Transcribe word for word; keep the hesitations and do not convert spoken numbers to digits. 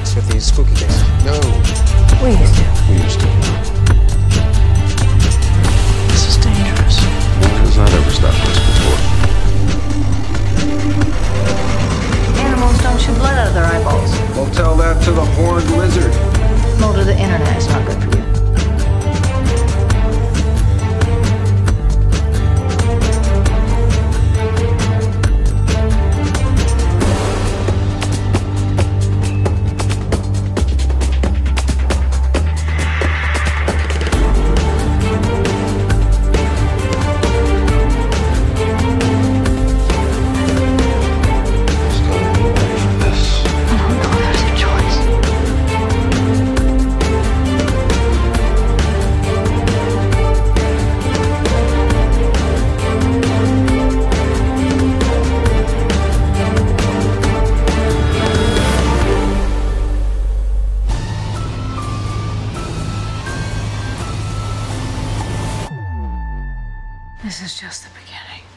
mess with these spooky cases. No. We used to. We used to. This is dangerous. Why has that ever stopped us before? Animals don't shoot blood out of their eyeballs. Well, tell that to the horned lizard. More to the internet is not good for you. This is just the beginning.